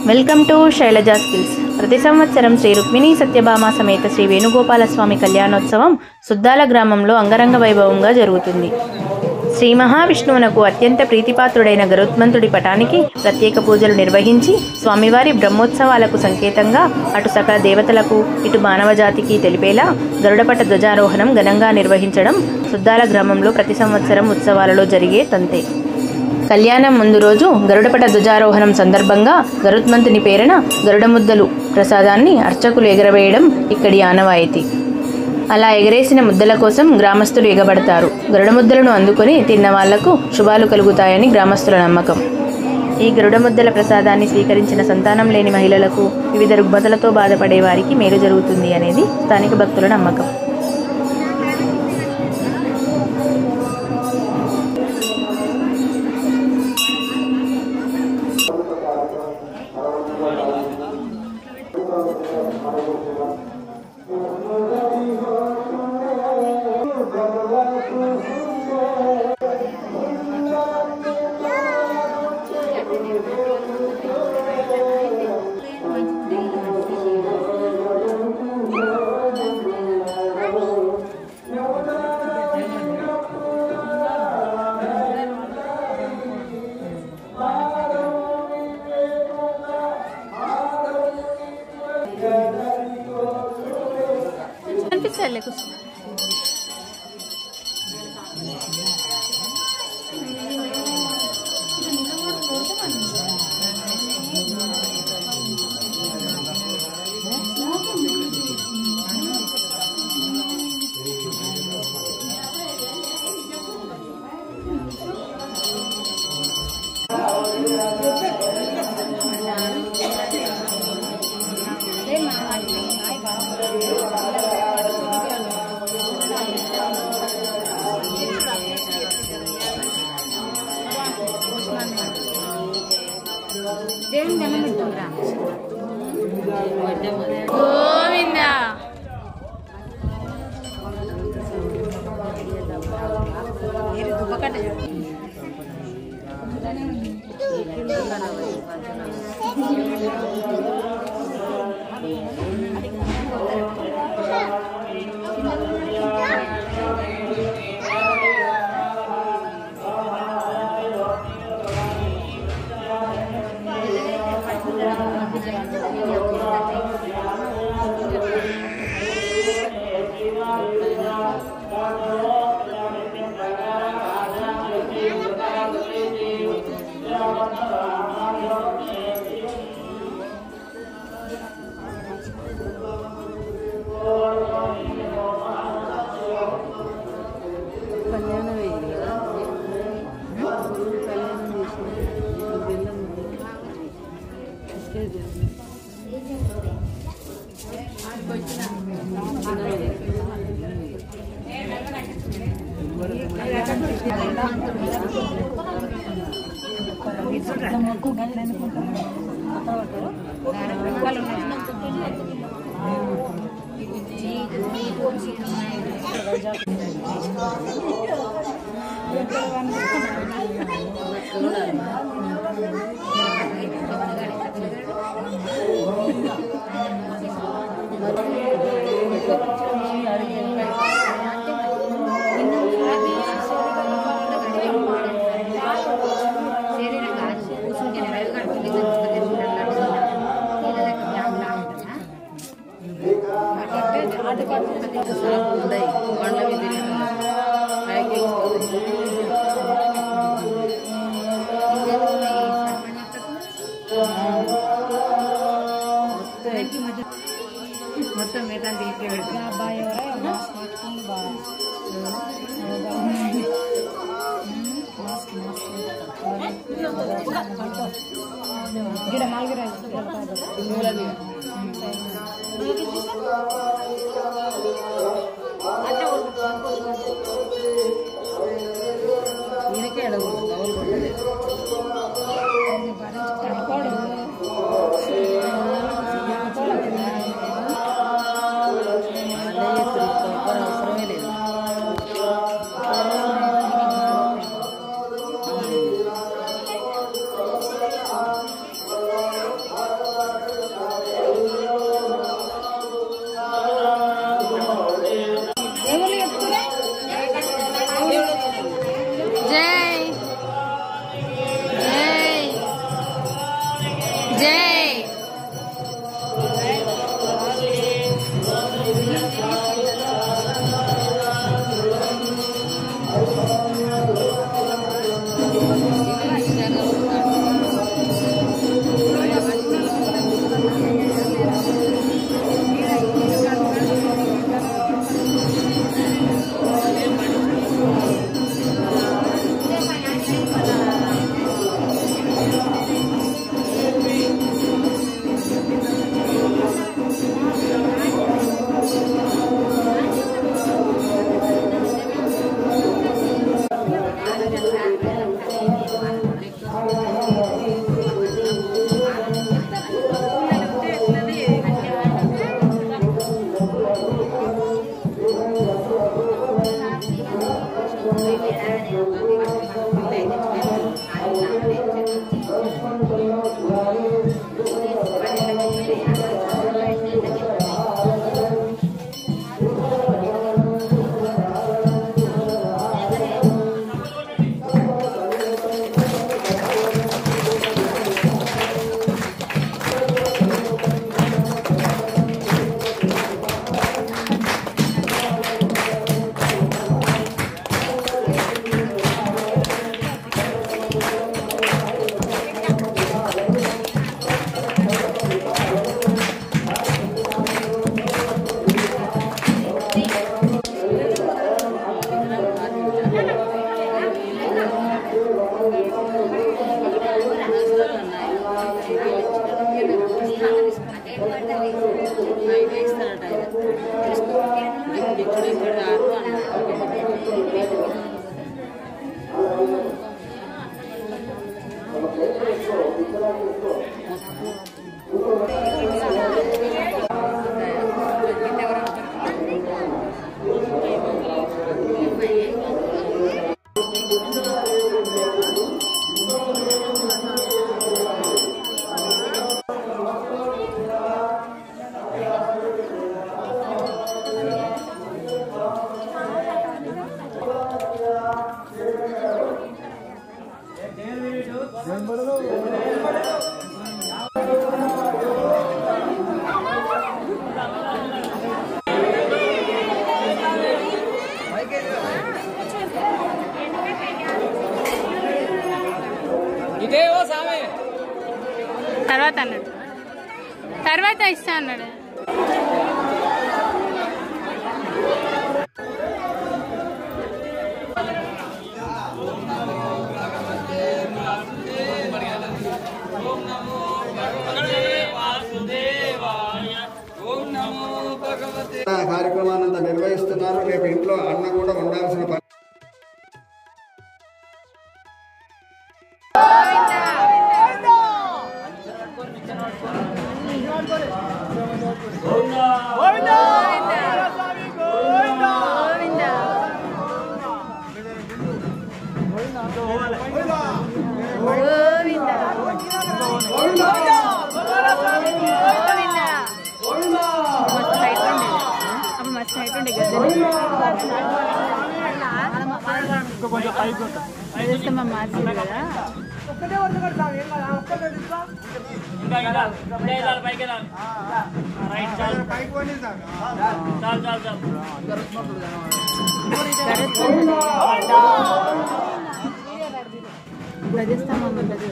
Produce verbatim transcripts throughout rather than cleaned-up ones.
Welcome to Shailaja skills. ప్రతి సంవత్సరం శ్రీ రుక్మిణీ సత్యభామ సమేత శ్రీ వేణుగోపాలస్వామి కళ్యాణోత్సవం సుద్దాల గ్రామంలో అంగరంగ వైభవంగా జరుగుతుంది. శ్రీ మహావిష్ణువునకు అత్యంత ప్రీతిపాత్రుడైన గరుత్మంతుడి పటానికి ప్రత్యేక పూజలు నిర్వహించి స్వామివారి బ్రహ్మోత్సవాలకు సంకేతంగా అటు సకల దేవతలకు ఇటు మానవ జాతికి తెలిపేలా గరుడపట ధ్వజారోహణం ఘనంగా నిర్వహించడం సుద్దాల గ్రామంలో ప్రతి సంవత్సరం ఉత్సవాలలో జరిగే తంతే. కళ్యాణం ముందు రోజు గరుడపట ధ్వజారోహణం సందర్భంగా గరుత్మంతుని పేరున గరుడ ముద్దలు ప్రసాదాన్ని అర్చకులు ఎగరవేయడం ఇక్కడి ఆనవాయితీ. అలా ఎగరేసిన ముద్దల కోసం గ్రామస్తులు ఎగబడతారు. గరుడ ముద్దలను అందుకొని తిన్న వాళ్లకు శుభాలు కలుగుతాయని గ్రామస్తుల నమ్మకం. ఈ గరుడ ముద్దల ప్రసాదాన్ని స్వీకరించిన సంతానం లేని మహిళలకు, వివిధ రుగ్మతలతో బాధపడే వారికి మేలు జరుగుతుంది అనేది స్థానిక భక్తుల నమ్మకం. తర్వాత అన్నాడు తర్వాత ఇస్తా అన్నాడు. కార్యక్రమాన్ని నిర్వహిస్తున్నారు. రేపు ఇంట్లో అన్న కూడా ఉండాల్సిన పని. మార్చింది కదా ప్రజాస్వామ్యం ఉంటుంది.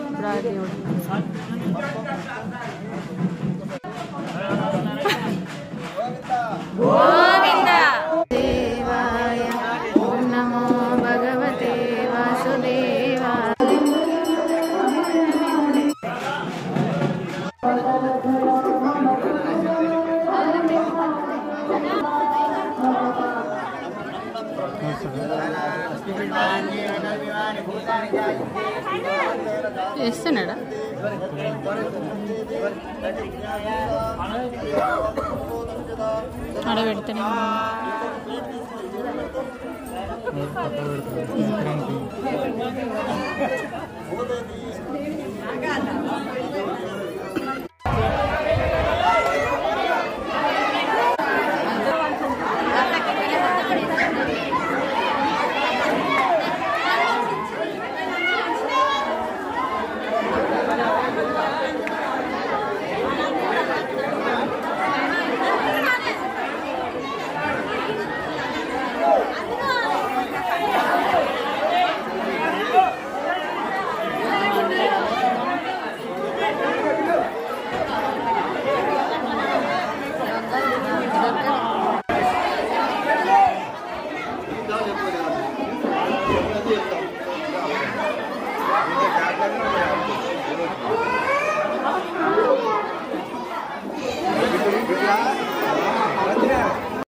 గోవింద దేవాయ ఓం నమో భగవతే వాసుదేవాయ. చేస్తున్నాడా ఆడ పెడతానే చెప్తాం లేకపోతే కాదు. అది చెప్తాం.